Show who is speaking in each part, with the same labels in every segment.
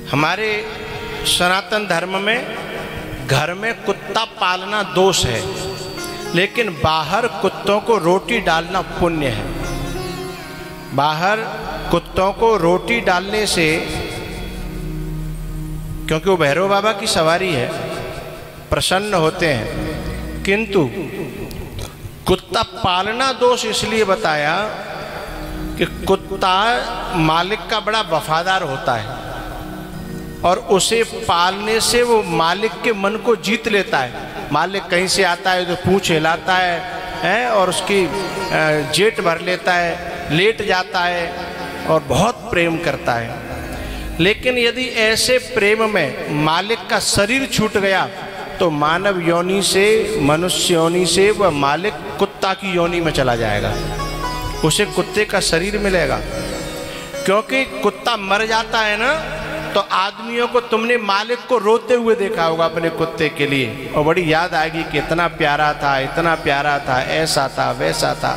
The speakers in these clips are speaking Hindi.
Speaker 1: हमारे सनातन धर्म में घर में कुत्ता पालना दोष है, लेकिन बाहर कुत्तों को रोटी डालना पुण्य है। बाहर कुत्तों को रोटी डालने से, क्योंकि वो भैरव बाबा की सवारी है, प्रसन्न होते हैं। किंतु कुत्ता पालना दोष इसलिए बताया कि कुत्ता मालिक का बड़ा वफादार होता है और उसे पालने से वो मालिक के मन को जीत लेता है। मालिक कहीं से आता है तो पूंछ हिलाता है और उसकी जेट भर लेता है, लेट जाता है और बहुत प्रेम करता है। लेकिन यदि ऐसे प्रेम में मालिक का शरीर छूट गया तो मानव योनि से, मनुष्य योनि से वह मालिक कुत्ता की योनि में चला जाएगा, उसे कुत्ते का शरीर मिलेगा। क्योंकि कुत्ता मर जाता है ना, तो आदमियों को तुमने मालिक को रोते हुए देखा होगा अपने कुत्ते के लिए, और बड़ी याद आएगी कि इतना प्यारा था, इतना प्यारा था, ऐसा था, वैसा था,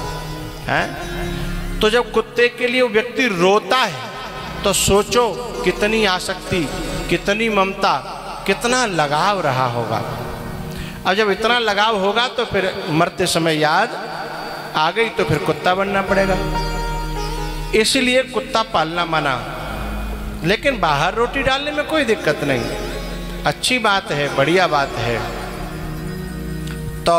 Speaker 1: हैं? तो जब कुत्ते के लिए वो व्यक्ति रोता है तो सोचो कितनी आसक्ति, कितनी ममता, कितना लगाव रहा होगा। अब जब इतना लगाव होगा तो फिर मरते समय याद आ गई तो फिर कुत्ता बनना पड़ेगा। इसलिए कुत्ता पालना मना, लेकिन बाहर रोटी डालने में कोई दिक्कत नहीं, अच्छी बात है, बढ़िया बात है। तो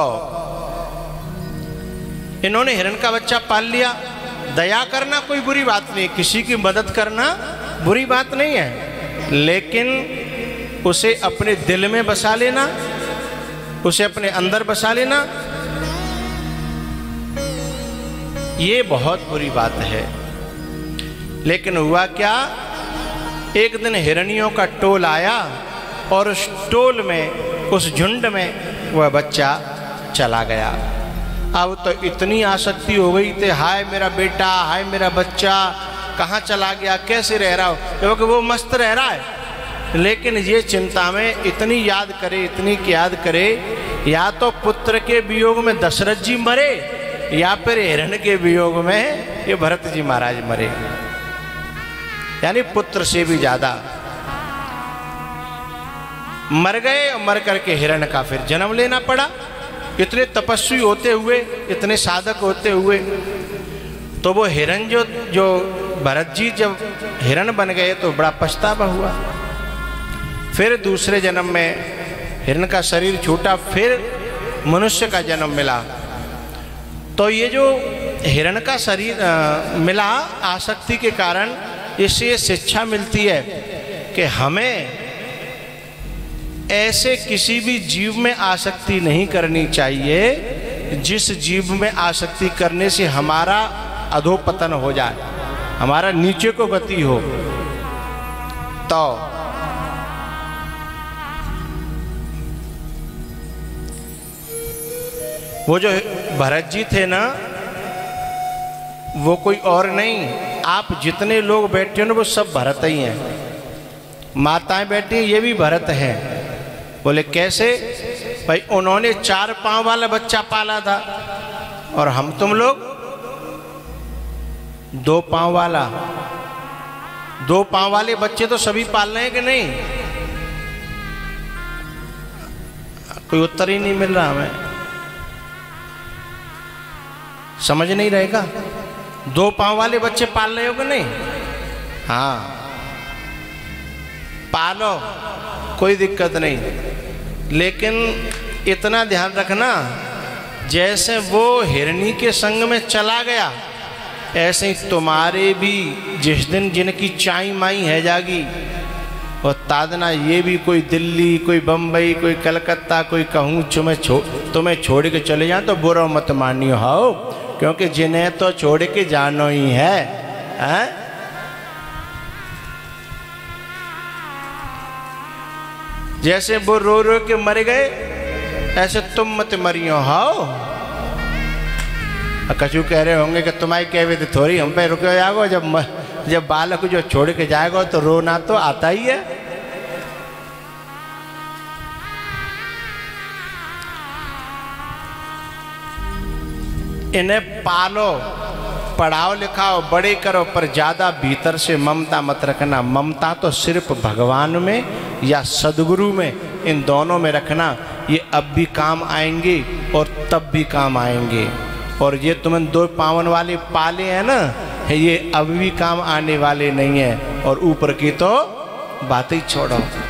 Speaker 1: इन्होंने हिरण का बच्चा पाल लिया। दया करना कोई बुरी बात नहीं, किसी की मदद करना बुरी बात नहीं है, लेकिन उसे अपने दिल में बसा लेना, उसे अपने अंदर बसा लेना, ये बहुत बुरी बात है। लेकिन हुआ क्या, एक दिन हिरणियों का टोल आया और उस टोल में, उस झुंड में वह बच्चा चला गया। अब तो इतनी आसक्ति हो गई थी, हाय मेरा बेटा, हाय मेरा बच्चा, कहाँ चला गया, कैसे रह रहा हो, क्योंकि वो मस्त रह रहा है। लेकिन ये चिंता में इतनी याद करे, इतनी याद करे, या तो पुत्र के वियोग में दशरथ जी मरे या फिर हिरण के वियोग में ये भरत जी महाराज मरे, यानी पुत्र से भी ज्यादा मर गए। और मर करके हिरण का फिर जन्म लेना पड़ा। इतने तपस्वी होते हुए, इतने साधक होते हुए, तो वो हिरण जो भरत जी जब हिरण बन गए तो बड़ा पछतावा हुआ। फिर दूसरे जन्म में हिरण का शरीर छूटा, फिर मनुष्य का जन्म मिला। तो ये जो हिरण का शरीर मिला आसक्ति के कारण, इससे ये शिक्षा मिलती है कि हमें ऐसे किसी भी जीव में आसक्ति नहीं करनी चाहिए जिस जीव में आसक्ति करने से हमारा अधोपतन हो जाए, हमारा नीचे को गति हो। तो वो जो भरत जी थे ना, वो कोई और नहीं, आप जितने लोग बैठे हो ना वो सब भरत ही हैं। माताएं बैठी ये भी भरत हैं। बोले कैसे? भाई उन्होंने 4 पांव वाला बच्चा पाला था और हम तुम लोग 2 पांव वाला। 2 पांव वाले बच्चे तो सभी पाल रहे हैं कि नहीं? कोई उत्तर ही नहीं मिल रहा हमें, समझ नहीं रहेगा। 2 पांव वाले बच्चे पाल रहे हो कि नहीं? हाँ पालो, कोई दिक्कत नहीं, लेकिन इतना ध्यान रखना, जैसे वो हिरणी के संग में चला गया, ऐसे ही तुम्हारे भी जिस दिन जिनकी चाई माई है जागी, और तादना ये भी कोई दिल्ली, कोई बम्बई, कोई कलकत्ता, कोई कहूँ तुम्हें छोड़ के चले जाए तो बुरा मत मानियो हो, क्योंकि जिन्हें तो छोड़ के जानो ही है। जैसे वो रो रो के मर गए, ऐसे तुम मत मरियो हो। कछु कह रहे होंगे कि तुम्हारी कहवे तो थोड़ी हम पे रुके जाओ, जब बालक जो छोड़ के जाएगा तो रोना तो आता ही है। इन्हें पालो, पढ़ाओ लिखाओ बड़े करो, पर ज़्यादा भीतर से ममता मत रखना। ममता तो सिर्फ भगवान में या सदगुरु में, इन दोनों में रखना। ये अब भी काम आएंगे और तब भी काम आएंगे। और ये तुमने 2 पावन वाले पाले हैं ना, ये अब भी काम आने वाले नहीं है। और ऊपर की तो बात ही छोड़ो।